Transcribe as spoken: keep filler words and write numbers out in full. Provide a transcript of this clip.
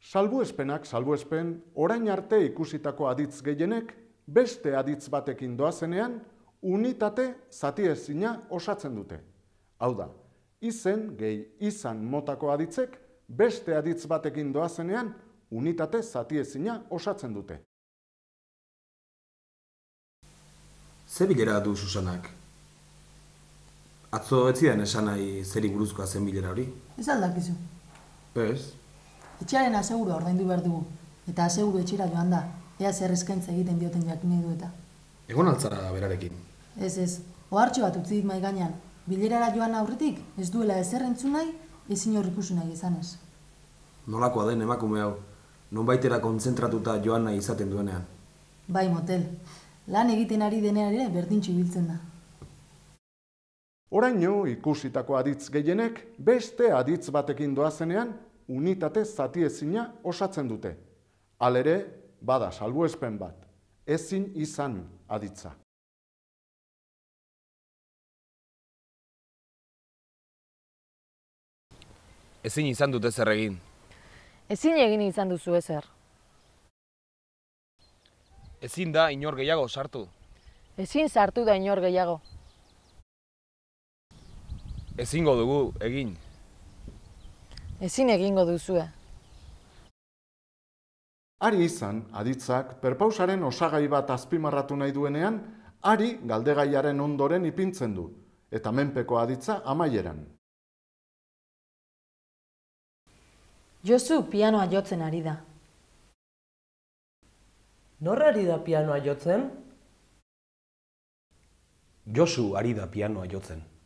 Salbuespenak salbuespen, orain arte ikusitako aditz gehienek beste aditz batekin doazenean unitate zatiezina osatzen dute. Hau da, izen gehi izan motako aditzek beste aditz batekin doazenean unitate zatiezina osatzen dute. Ze bilera du Susanak? Atzo ez zidan esan nahi zeri buruzkoa zen bilera hori? Ez aldakizu. Ez. Etxearen asegurua ordaindu behar dugu, eta aseguru etxera joan da, ea zer eskaintza egiten dioten jakin nahi du eta. Egon altzara berarekin? Ez ez, ohartxo bat utzi dit mahai gainean, bilerara joan aurretik ez duela ezer entzun nahi, ezin hor ikusi nahi izanez. Nolakoa den emakume hau, nonbaitera kontzentratuta joan nahi izaten duenean? Bai, motel, lan egiten ari denean ere berdintxu biltzen da. Oraino ikusitako aditz gehienek beste aditz batekin doazenean unitate zatiezina osatzen dute. Halere, bada salbuespen bat, ezin izan aditza. Ezin izan dut ezer egin. Ezin egin izan duzu ezer. Ezin da inor gehiago sartu. Ezin sartu da inor gehiago. Ezingo dugu egin. Ezin egingo duzue. Ari izan, aditzak, perpausaren osagai bat azpimarratu nahi duenean, ari galdegaiaren ondoren ipintzen du, eta menpeko aditza amaieran. Josu pianoa jotzen ari da. Nor ari da pianoa jotzen? Josu ari da pianoa jotzen.